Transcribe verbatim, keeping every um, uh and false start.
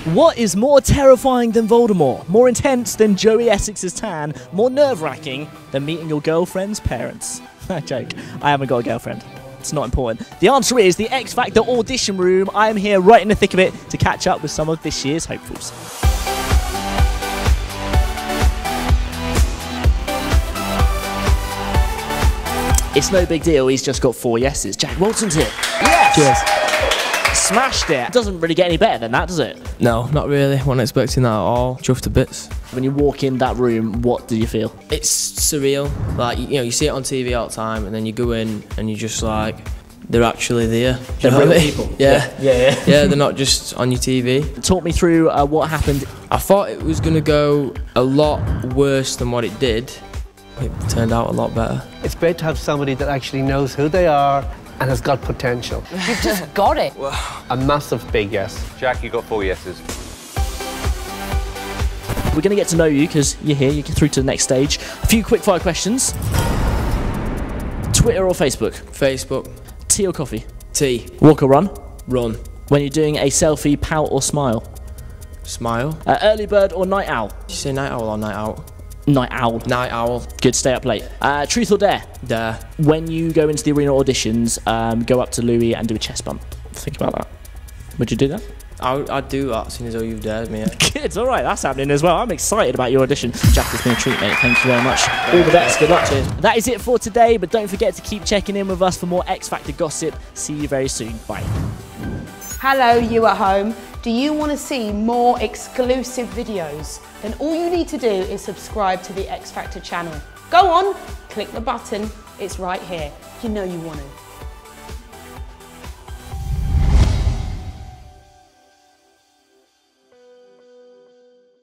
What is more terrifying than Voldemort? More intense than Joey Essex's tan? More nerve-wracking than meeting your girlfriend's parents? Joke. I haven't got a girlfriend. It's not important. The answer is the X Factor audition room. I am here right in the thick of it to catch up with some of this year's hopefuls. It's no big deal, he's just got four yeses. Jack Walton's here. Yes! Cheers. Smashed it. It doesn't really get any better than that, does it? No, not really. Wasn't expecting that at all. Chuffed to bits. When you walk in that room, what do you feel? It's surreal. Like, you know, you see it on T V all the time, and then you go in and you're just like, they're actually there. They're real people. Yeah. Yeah, yeah. Yeah, yeah, they're not just on your T V. Talk me through uh, what happened. I thought it was going to go a lot worse than what it did. It turned out a lot better. It's great to have somebody that actually knows who they are and has got potential. You've just got it. A massive big yes. Jack, you got four yeses. We're going to get to know you because you're here, you get through to the next stage. A few quick fire questions. Twitter or Facebook? Facebook. Tea or coffee? Tea. Walk or run? Run. When you're doing a selfie, pout or smile? Smile. Uh, early bird or night owl? Did you say night owl or night out? Night owl. Night owl. Good, stay up late. Uh, truth or dare? Dare. When you go into the arena auditions, um, go up to Louis and do a chest bump. Think about that. Would you do that? I, I'd do that, seeing as though you've dared me. Yeah. Kids, all right, that's happening as well. I'm excited about your audition. Jack, it's been a treat, mate. Thank you very much. All the best. Good luck. Cheers. That is it for today, but don't forget to keep checking in with us for more X Factor gossip. See you very soon. Bye. Hello, you at home. Do you want to see more exclusive videos? Then all you need to do is subscribe to the X Factor channel. Go on, click the button. It's right here. You know you want to.